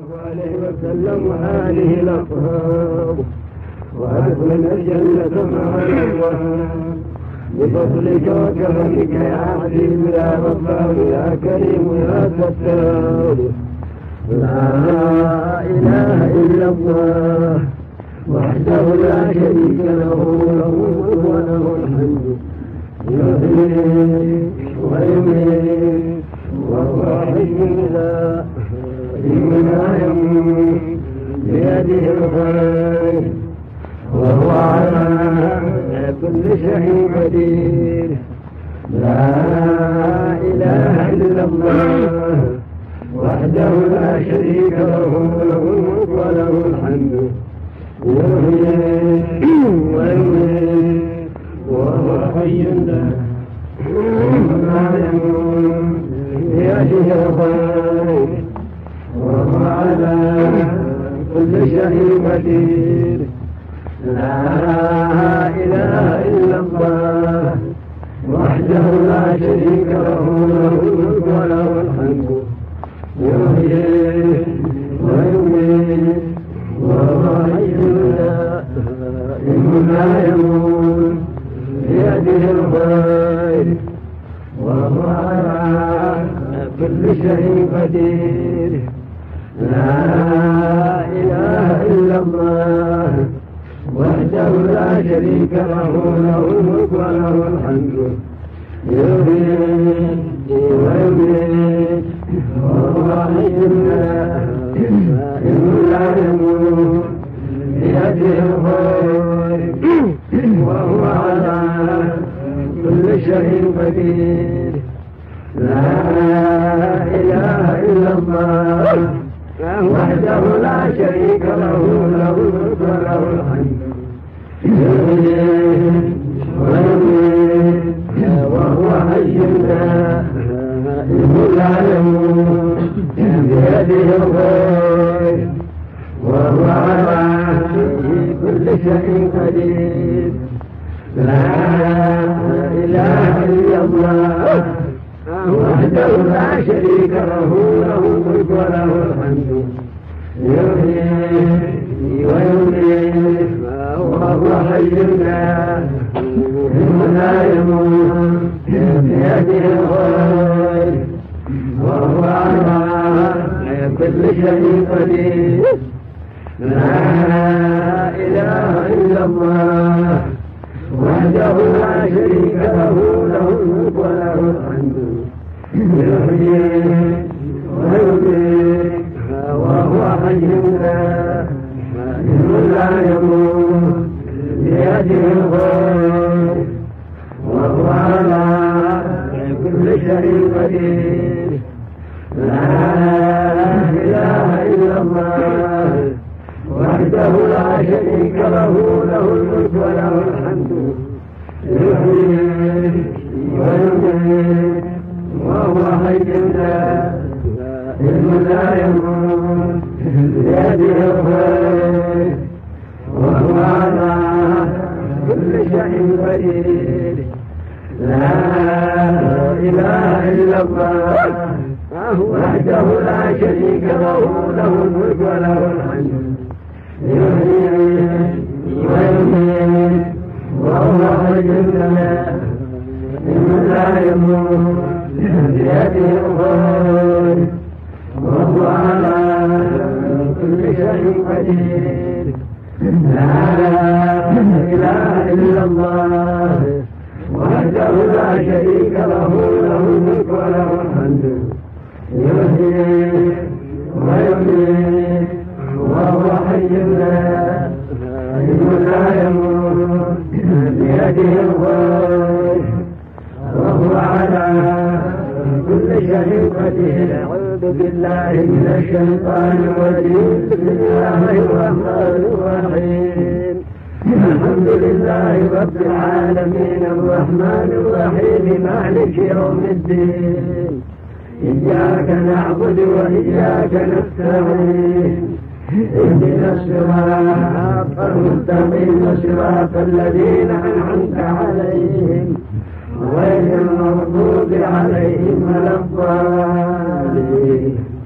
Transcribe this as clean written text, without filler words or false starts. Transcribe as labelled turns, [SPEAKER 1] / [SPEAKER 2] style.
[SPEAKER 1] عليه وسلم وآله الأطهار وأدخلنا الجنة مع الأبواب بفضلك وكرمك يا عزيز يا غفار يا كريم يا ستار. لا إله إلا الله وحده لا شريك له له الملك وله الحمد يحيي ويميت وهو حي لا يموت بيده الخير وهو على كل شيء قدير. لا إله إلا الله وحده لا شريك له له الملك وله الحمد يحيي ويميت وهو حي لا يموت بيده الخير وهو على كل شيء قدير. لا إله إلا الله وحده لا شريك له له الملك وله الحمد يحيي ويميت وهو حي لا يموت بيده الخير وهو على كل شيء قدير. لا إله إلا الله وحده لا شريك له له الملك وله الحمد يحيي ويميت وهو حي لا يموت بيده الخير وهو على كل شيء قدير. لا إله إلا الله وحده لا شريك له له الملك وله الحمد يحيي ويميت وهو حي لا يموت بيده الخير وهو على كل شيء قدير. لا إله إلا الله وحده لا شريك له له الملك وله الحمد يحيي ويميت وهو حي لا يموت بيده الخير وهو على كل شيء قدير. لا إله إلا الله وحده لا شريك له له الملك وله الحمد يحيي ويميت وهو حي لا يموت بيده الخير وهو على كل شيء قدير. لا إله إلا الله وحده لا شريك له له الملك وله الحمد يحيي ويميت وهو حي لا يموت بيده الخير وهو على كل شيء قدير. لا إله إلا الله وحده لا شريك له له الملك وله الحمد يحيي ويميت وهو حي لا يموت بيده الخير وهو على كل شيء قدير. لا إله إلا الله وحده لا شريك له له الملك وله الحمد يحيي ويميت وهو حي لا يموت بيده الخير وهو على كل شيء قدير. أعوذ بالله من الشيطان الرجيم. بسم الله الرحمن الرحيم. الحمد لله رب العالمين الرحمن الرحيم مالك يوم الدين. إياك نعبد وإياك نستعين. اهدنا الصراط المستقيم صراط الذين أنعمت عليهم غير المغضوب عليهم ولا الضالين.